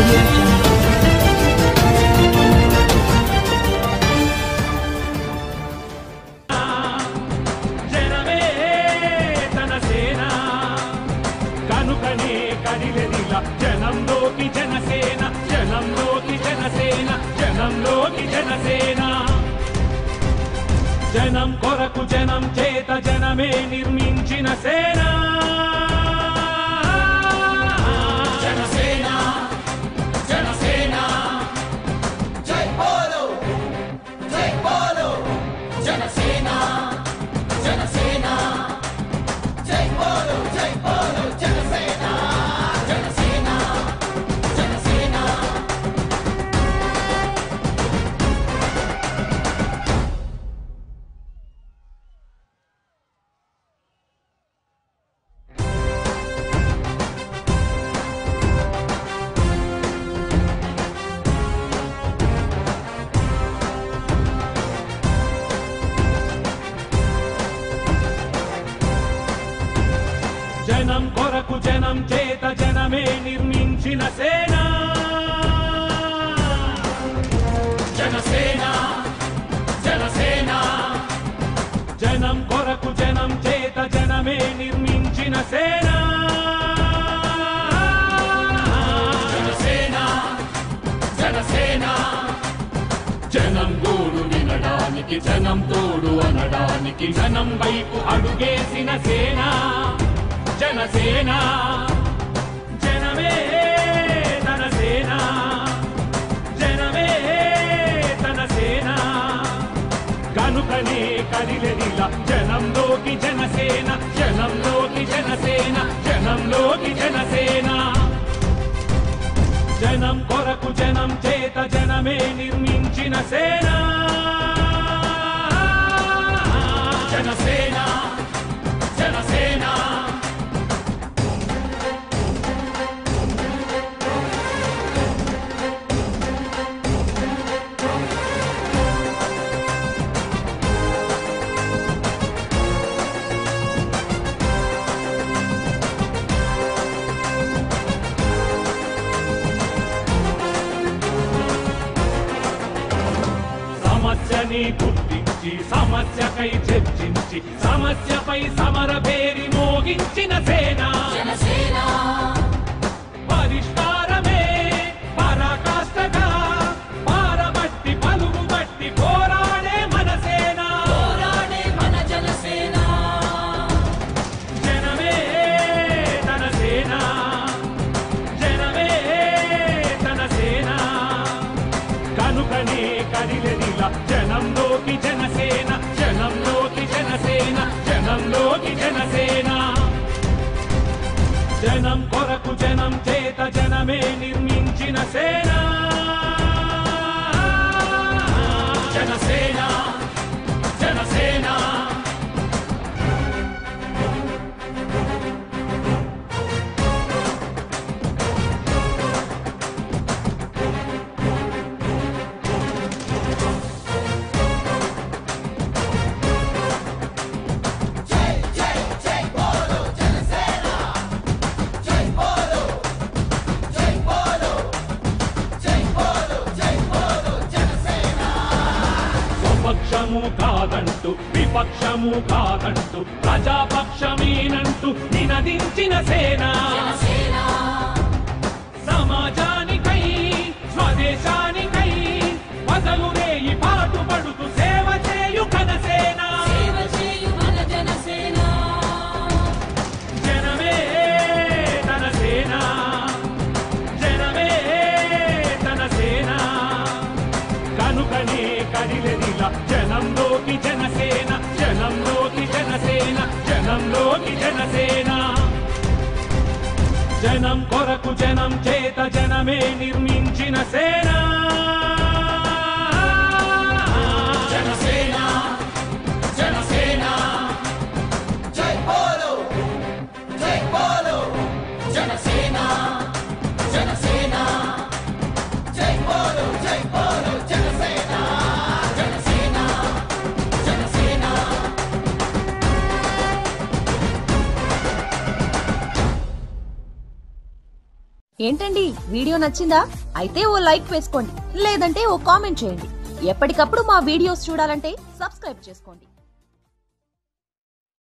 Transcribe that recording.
Audio Jungle. జనమే తన సేన కనుకనే కదిలెదిల జనంలోకి జనసేన జనంలోకి జనసేన జనంలోకి జనసేన జనం కొరకు జనం చేత జనమే నిర్మించిన సేన జనసేన జనసేన జై బోలో జనసేన జనసేన జై బోలో జనసేన జనసేన జనసేన జనం కొరకు జనం చేత జనమే నిర్మించిన సేన జనసేన జనసేన జనం కొరకు జనం చేత జనమే నిర్మించిన సేన జనసేన జనసేన జనం గోడు వినడానికి జనం తోడు అనడానికి జనం వైపు అడుగేసిన సేన జనసేన జనమే తన సేన జనమే తన సేన కనుకనే కదిలెదిల జనంలోకి జనసేన జనంలోకి జనసేన జనంలోకి జనసేన జనం కొరకు జనం చేత జనమే నిర్మించిన సేన జనసేన జనసేన సమస్యని గుర్తించి సమస్యకై చర్చించి సమస్యపై సమర పేరి మోగించిన సేన పరిష్కారమే పరాకాష్ఠగా పారబట్టి పలుగు బట్టి పోరాడే మన సేన జనమే తన సేన జనమే తన సేన కనుకనే కదిలెదిల జనంలోకి జనసేన జనంలోకి జనసేన జనంలోకి జనసేన జనం కొరకు జనం చేత జనమే నిర్మించిన సేన జనసేన జనసేన పక్షము కాదంటూ విపక్షము కాదంటూ ప్రజాపక్షమేనంటూ నినదించిన సేన సమాజానికై స్వదేశానికై వదలు రేయి పాటుపడుతూ సేవ చేయు ఘనసేన జనమే తన సేన జనమే తన సేన కనుకనే కదిలెదిల జనంలోకి జనసేన జనంలోకి జనసేన జనంలోకి జనసేన జనం కొరకు జనం చేత జనమే నిర్మించిన సేన జనసేన జనసేన జై బోలో జనసేన జనసేన జై బోలో జనసేన జనసేన జనసేన ఏంటండి వీడియో నచ్చిందా? అయితే ఓ లైక్ వేసుకోండి, లేదంటే ఓ కామెంట్ చేయండి. ఎప్పటికప్పుడు మా వీడియోస్ చూడాలంటే సబ్స్క్రైబ్ చేసుకోండి.